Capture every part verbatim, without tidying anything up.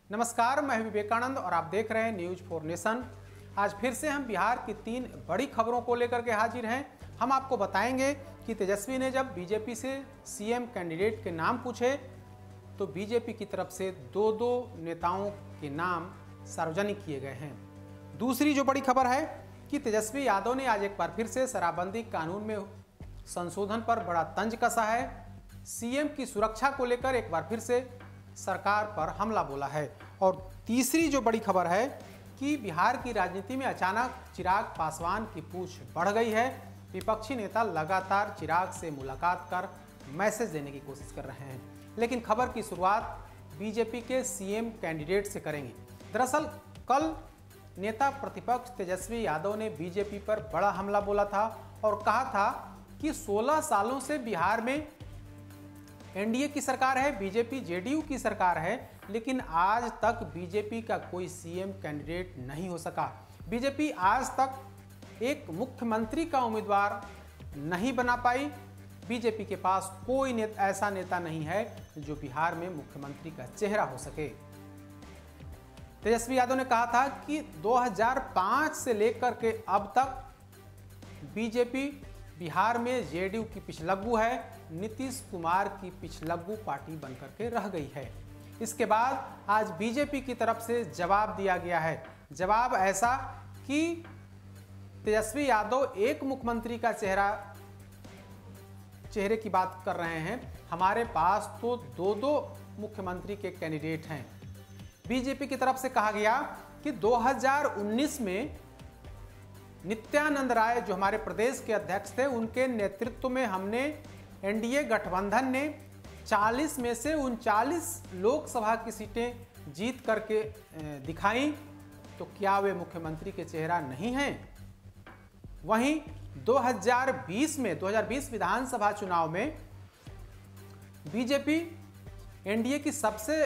नमस्कार, मैं विवेकानंद और आप देख रहे हैं न्यूज फॉर नेशन। आज फिर से हम बिहार की तीन बड़ी खबरों को लेकर के हाजिर हैं। हम आपको बताएंगे कि तेजस्वी ने जब बीजेपी से सीएम कैंडिडेट के नाम पूछे तो बीजेपी की तरफ से दो दो नेताओं के नाम सार्वजनिक किए गए हैं। दूसरी जो बड़ी खबर है कि तेजस्वी यादव ने आज एक बार फिर से शराबबंदी कानून में संशोधन पर बड़ा तंज कसा है। सीएम की सुरक्षा को लेकर एक बार फिर से सरकार पर हमला बोला है। और तीसरी जो बड़ी खबर है कि बिहार की राजनीति में अचानक चिराग पासवान की पूछ बढ़ गई है। विपक्षी नेता लगातार चिराग से मुलाकात कर मैसेज देने की कोशिश कर रहे हैं, लेकिन खबर की शुरुआत बीजेपी के सीएम कैंडिडेट से करेंगे। दरअसल कल नेता प्रतिपक्ष तेजस्वी यादव ने बीजेपी पर बड़ा हमला बोला था और कहा था कि सोलह सालों से बिहार में एनडीए की सरकार है, बीजेपी जेडीयू की सरकार है, लेकिन आज तक बीजेपी का कोई सीएम कैंडिडेट नहीं हो सका। बीजेपी आज तक एक मुख्यमंत्री का उम्मीदवार नहीं बना पाई। बीजेपी के पास कोई ने, ऐसा नेता नहीं है जो बिहार में मुख्यमंत्री का चेहरा हो सके। तेजस्वी यादव ने कहा था कि दो हज़ार पाँच से लेकर के अब तक बीजेपी बिहार में जेडीयू की पिछलग्गू है, नीतीश कुमार की पिछलग्गू पार्टी बनकर के रह गई है। इसके बाद आज बीजेपी की तरफ से जवाब दिया गया है। जवाब ऐसा कि तेजस्वी यादव एक मुख्यमंत्री का चेहरा चेहरे की बात कर रहे हैं, हमारे पास तो दो दो मुख्यमंत्री के कैंडिडेट हैं। बीजेपी की तरफ से कहा गया कि दो हज़ार उन्नीस में नित्यानंद राय जो हमारे प्रदेश के अध्यक्ष थे, उनके नेतृत्व में हमने एनडीए गठबंधन ने चालीस में से उनचालीस लोकसभा की सीटें जीत करके दिखाई, तो क्या वे मुख्यमंत्री के चेहरा नहीं हैं? वहीं दो हज़ार बीस में दो हज़ार बीस विधानसभा चुनाव में बीजेपी एनडीए की सबसे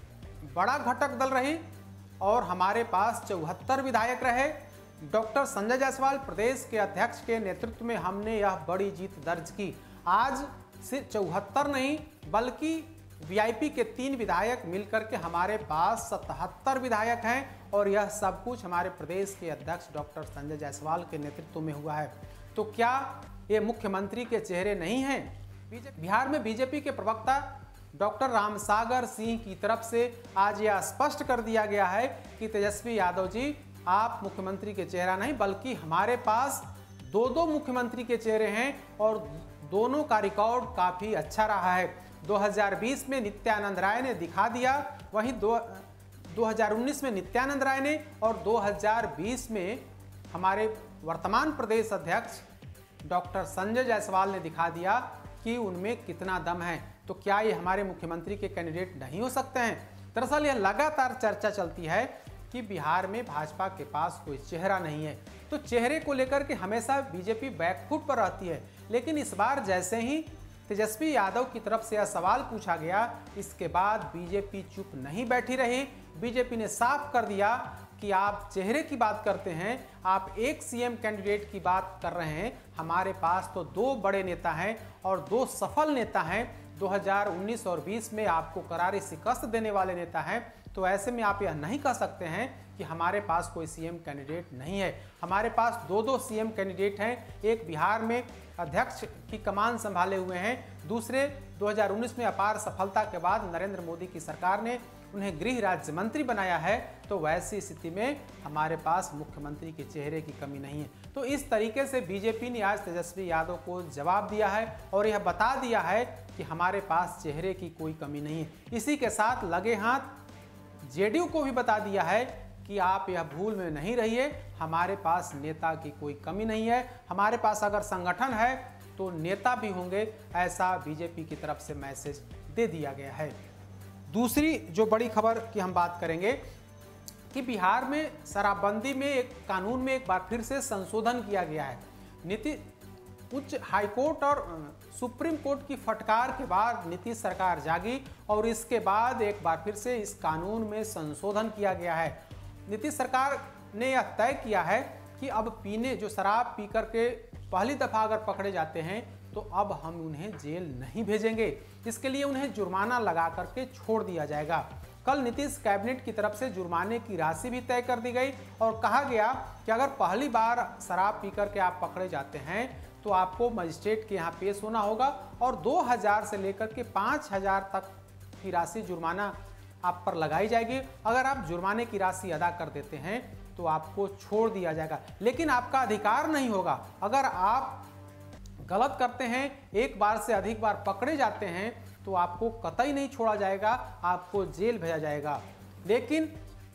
बड़ा घटक दल रही और हमारे पास चौहत्तर विधायक रहे। डॉक्टर संजय जायसवाल प्रदेश के अध्यक्ष के नेतृत्व में हमने यह बड़ी जीत दर्ज की। आज सिर्फ चौहत्तर नहीं बल्कि वीआईपी के तीन विधायक मिलकर के हमारे पास सतहत्तर विधायक हैं और यह सब कुछ हमारे प्रदेश के अध्यक्ष डॉक्टर संजय जायसवाल के नेतृत्व में हुआ है। तो क्या ये मुख्यमंत्री के चेहरे नहीं हैं? बिहार में बीजेपी के प्रवक्ता डॉक्टर रामसागर सिंह की तरफ से आज यह स्पष्ट कर दिया गया है कि तेजस्वी यादव जी, आप मुख्यमंत्री के चेहरा नहीं बल्कि हमारे पास दो दो मुख्यमंत्री के चेहरे हैं और दोनों का रिकॉर्ड काफी अच्छा रहा है। दो हज़ार बीस में नित्यानंद राय ने दिखा दिया, वहीं दो दो हज़ार उन्नीस में नित्यानंद राय ने और दो हज़ार बीस में हमारे वर्तमान प्रदेश अध्यक्ष डॉक्टर संजय जायसवाल ने दिखा दिया कि उनमें कितना दम है। तो क्या ये हमारे मुख्यमंत्री के कैंडिडेट नहीं हो सकते हैं? दरअसल यह लगातार चर्चा चलती है कि बिहार में भाजपा के पास कोई चेहरा नहीं है, तो चेहरे को लेकर के हमेशा बीजेपी बैकफुट पर रहती है। लेकिन इस बार जैसे ही तेजस्वी यादव की तरफ से यह सवाल पूछा गया, इसके बाद बीजेपी चुप नहीं बैठी रही। बीजेपी ने साफ कर दिया कि आप चेहरे की बात करते हैं, आप एक सीएम कैंडिडेट की बात कर रहे हैं, हमारे पास तो दो बड़े नेता हैं और दो सफल नेता हैं। दो हज़ार उन्नीस और बीस में आपको करारी शिकस्त देने वाले नेता हैं, तो ऐसे में आप यह नहीं कह सकते हैं कि हमारे पास कोई सीएम कैंडिडेट नहीं है। हमारे पास दो दो सीएम कैंडिडेट हैं, एक बिहार में अध्यक्ष की कमान संभाले हुए हैं, दूसरे दो हज़ार उन्नीस में अपार सफलता के बाद नरेंद्र मोदी की सरकार ने उन्हें गृह राज्य मंत्री बनाया है। तो वैसी स्थिति में हमारे पास मुख्यमंत्री के चेहरे की कमी नहीं है। तो इस तरीके से बीजेपी ने आज तेजस्वी यादव को जवाब दिया है और यह बता दिया है कि हमारे पास चेहरे की कोई कमी नहीं है। इसी के साथ लगे हाथ जेडीयू को भी बता दिया है कि आप यह भूल में नहीं रहिए, हमारे पास नेता की कोई कमी नहीं है, हमारे पास अगर संगठन है तो नेता भी होंगे, ऐसा बीजेपी की तरफ से मैसेज दे दिया गया है। दूसरी जो बड़ी खबर की हम बात करेंगे कि बिहार में शराबबंदी में एक कानून में एक बार फिर से संशोधन किया गया है। नीति उच्च हाईकोर्ट और सुप्रीम कोर्ट की फटकार के बाद नीतीश सरकार जागी और इसके बाद एक बार फिर से इस कानून में संशोधन किया गया है। नीतीश सरकार ने यह तय किया है कि अब पीने जो शराब पी करके पहली दफ़ा अगर पकड़े जाते हैं तो अब हम उन्हें जेल नहीं भेजेंगे, इसके लिए उन्हें जुर्माना लगा करके छोड़ दिया जाएगा। कल नीतीश कैबिनेट की तरफ से जुर्माने की राशि भी तय कर दी गई और कहा गया कि अगर पहली बार शराब पीकर के आप पकड़े जाते हैं तो आपको मजिस्ट्रेट के यहाँ पेश होना होगा और दो हज़ार से लेकर के पाँच हज़ार तक की राशि जुर्माना आप पर लगाई जाएगी। अगर आप जुर्माने की राशि अदा कर देते हैं तो आपको छोड़ दिया जाएगा, लेकिन आपका अधिकार नहीं होगा। अगर आप गलत करते हैं, एक बार से अधिक बार पकड़े जाते हैं तो आपको कतई नहीं छोड़ा जाएगा, आपको जेल भेजा जाएगा। लेकिन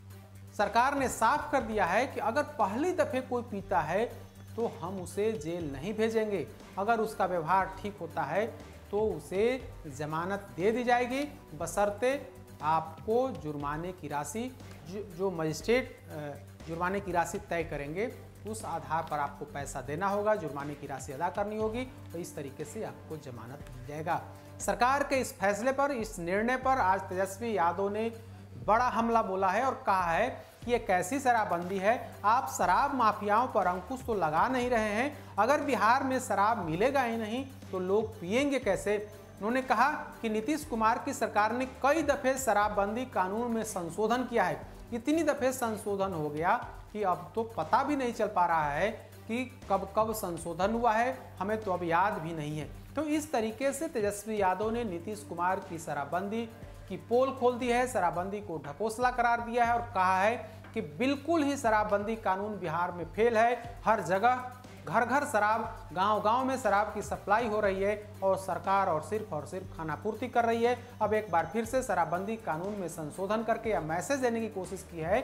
सरकार ने साफ कर दिया है कि अगर पहली दफे कोई पीता है तो हम उसे जेल नहीं भेजेंगे। अगर उसका व्यवहार ठीक होता है तो उसे जमानत दे दी जाएगी, बशर्ते आपको जुर्माने की राशि जो, जो मजिस्ट्रेट जुर्माने की राशि तय करेंगे उस आधार पर आपको पैसा देना होगा, जुर्माने की राशि अदा करनी होगी, तो इस तरीके से आपको जमानत मिल जाएगा। सरकार के इस फैसले पर, इस निर्णय पर आज तेजस्वी यादव ने बड़ा हमला बोला है और कहा है कि ये कैसी शराबबंदी है, आप शराब माफियाओं पर अंकुश तो लगा नहीं रहे हैं। अगर बिहार में शराब मिलेगा ही नहीं तो लोग पिएंगे कैसे। उन्होंने कहा कि नीतीश कुमार की सरकार ने कई दफे शराबबंदी कानून में संशोधन किया है, इतनी दफे संशोधन हो गया कि अब तो पता भी नहीं चल पा रहा है कि कब कब संशोधन हुआ है, हमें तो अब याद भी नहीं है। तो इस तरीके से तेजस्वी यादव ने नीतीश कुमार की शराबबंदी की पोल खोल दी है, शराबबंदी को ढकोसला करार दिया है और कहा है कि बिल्कुल ही शराबबंदी कानून बिहार में फेल है। हर जगह घर घर शराब, गांव गांव में शराब की सप्लाई हो रही है और सरकार और सिर्फ और सिर्फ खानापूर्ति कर रही है। अब एक बार फिर से शराबबंदी कानून में संशोधन करके यह मैसेज देने की कोशिश की है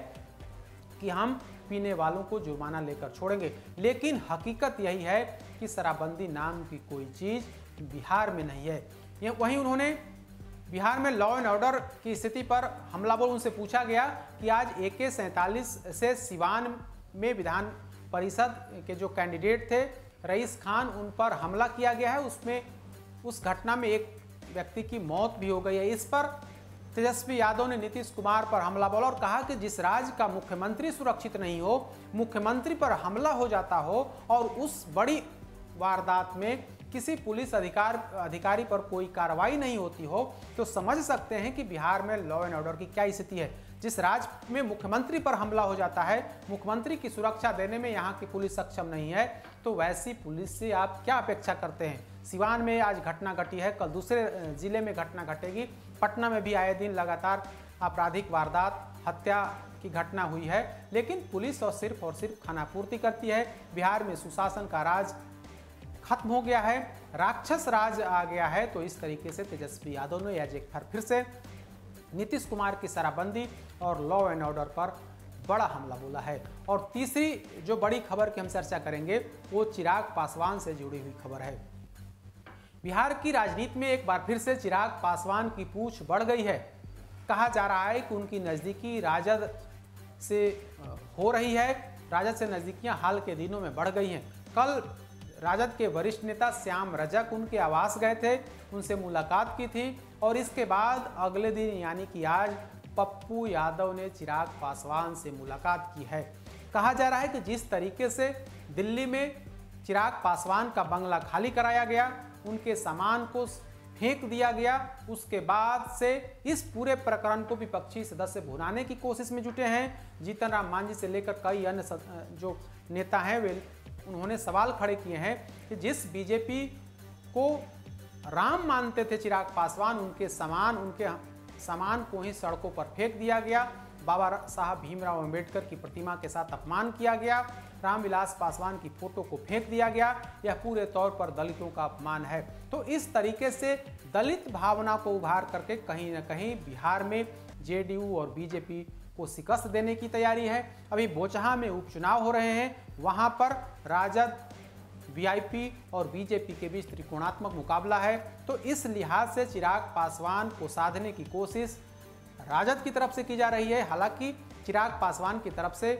कि हम पीने वालों को जुर्माना लेकर छोड़ेंगे, लेकिन हकीकत यही है कि शराबबंदी नाम की कोई चीज़ बिहार में नहीं है। ये वहीं उन्होंने बिहार में लॉ एंड ऑर्डर की स्थिति पर हमला बोल उनसे पूछा गया कि आज ए के सैंतालीस से सिवान में विधान परिषद के जो कैंडिडेट थे रईस खान, उन पर हमला किया गया है, उसमें उस घटना में एक व्यक्ति की मौत भी हो गई है। इस पर तेजस्वी यादव ने नीतीश कुमार पर हमला बोला और कहा कि जिस राज्य का मुख्यमंत्री सुरक्षित नहीं हो, मुख्यमंत्री पर हमला हो जाता हो और उस बड़ी वारदात में किसी पुलिस अधिकार अधिकारी पर कोई कार्रवाई नहीं होती हो, तो समझ सकते हैं कि बिहार में लॉ एंड ऑर्डर की क्या स्थिति है। जिस राज्य में मुख्यमंत्री पर हमला हो जाता है, मुख्यमंत्री की सुरक्षा देने में यहाँ की पुलिस सक्षम नहीं है, तो वैसी पुलिस से आप क्या अपेक्षा करते हैं। सिवान में आज घटना घटी है, कल दूसरे जिले में घटना घटेगी, पटना में भी आए दिन लगातार आपराधिक वारदात, हत्या की घटना हुई है, लेकिन पुलिस और सिर्फ और सिर्फ खानापूर्ति करती है। बिहार में सुशासन का राज खत्म हो गया है, राक्षस राज आ गया है। तो इस तरीके से तेजस्वी यादव ने आज एक बार फिर से नीतीश कुमार की शराबबंदी और लॉ एंड ऑर्डर पर बड़ा हमला बोला है। और तीसरी जो बड़ी खबर की हम चर्चा करेंगे वो चिराग पासवान से जुड़ी हुई खबर है। बिहार की राजनीति में एक बार फिर से चिराग पासवान की पूछ बढ़ गई है। कहा जा रहा है कि उनकी नज़दीकी राजद से हो रही है, राजद से नज़दीकियां हाल के दिनों में बढ़ गई हैं। कल राजद के वरिष्ठ नेता श्याम रजक उनके आवास गए थे, उनसे मुलाकात की थी और इसके बाद अगले दिन यानी कि आज पप्पू यादव ने चिराग पासवान से मुलाकात की है। कहा जा रहा है कि जिस तरीके से दिल्ली में चिराग पासवान का बंगला खाली कराया गया, उनके सामान को फेंक दिया गया, उसके बाद से इस पूरे प्रकरण को विपक्षी सदस्य भुनाने की कोशिश में जुटे हैं। जीतन राम मांझी से लेकर कई अन्य जो नेता हैं वे उन्होंने सवाल खड़े किए हैं कि जिस बीजेपी को राम मानते थे चिराग पासवान, उनके सामान उनके सामान को ही सड़कों पर फेंक दिया गया, बाबा साहब भीमराव अंबेडकर की प्रतिमा के साथ अपमान किया गया, रामविलास पासवान की फोटो को फेंक दिया गया, यह पूरे तौर पर दलितों का अपमान है। तो इस तरीके से दलित भावना को उभार करके कहीं ना कहीं बिहार में जेडीयू और बीजेपी को शिकस्त देने की तैयारी है। अभी बोचहा में उपचुनाव हो रहे हैं, वहां पर राजद, वीआईपी और बीजेपी के बीच त्रिकोणात्मक मुकाबला है। तो इस लिहाज से चिराग पासवान को साधने की कोशिश राजद की तरफ से की जा रही है। हालांकि चिराग पासवान की तरफ से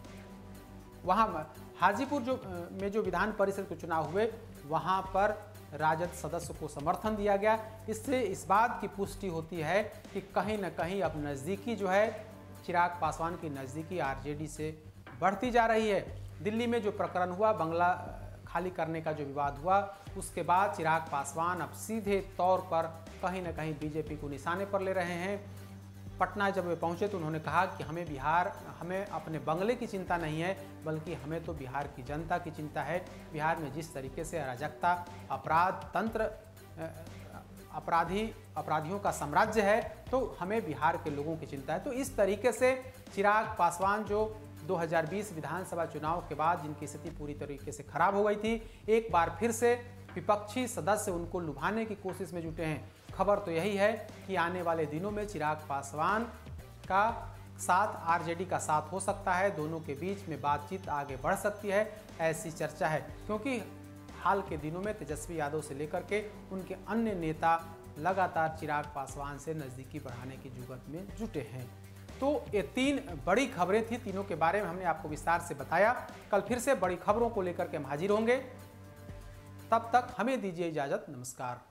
वहां हाजीपुर जो में जो विधान परिषद के चुनाव हुए, वहां पर राजद सदस्य को समर्थन दिया गया। इससे इस बात की पुष्टि होती है कि कहीं न कहीं अब नज़दीकी जो है चिराग पासवान की नज़दीकी आरजेडी से बढ़ती जा रही है। दिल्ली में जो प्रकरण हुआ, बंगला खाली करने का जो विवाद हुआ, उसके बाद चिराग पासवान अब सीधे तौर पर कहीं ना कहीं बीजेपी को निशाने पर ले रहे हैं। पटना जब वे पहुंचे तो उन्होंने कहा कि हमें बिहार हमें अपने बंगले की चिंता नहीं है, बल्कि हमें तो बिहार की जनता की चिंता है। बिहार में जिस तरीके से अराजकता, अपराध तंत्र, अपराधी अपराधियों का साम्राज्य है, तो हमें बिहार के लोगों की चिंता है। तो इस तरीके से चिराग पासवान जो दो हज़ार बीस विधानसभा चुनाव के बाद जिनकी स्थिति पूरी तरीके से खराब हो गई थी, एक बार फिर से विपक्षी सदस्य उनको लुभाने की कोशिश में जुटे हैं। खबर तो यही है कि आने वाले दिनों में चिराग पासवान का साथ आरजेडी का साथ हो सकता है, दोनों के बीच में बातचीत आगे बढ़ सकती है, ऐसी चर्चा है। क्योंकि हाल के दिनों में तेजस्वी यादव से लेकर के उनके अन्य नेता लगातार चिराग पासवान से नज़दीकी बढ़ाने की जुगत में जुटे हैं। तो ये तीन बड़ी खबरें थी, तीनों के बारे में हमने आपको विस्तार से बताया। कल फिर से बड़ी खबरों को लेकर के हम हाजिर होंगे। तब तक हमें दीजिए इजाज़त। नमस्कार।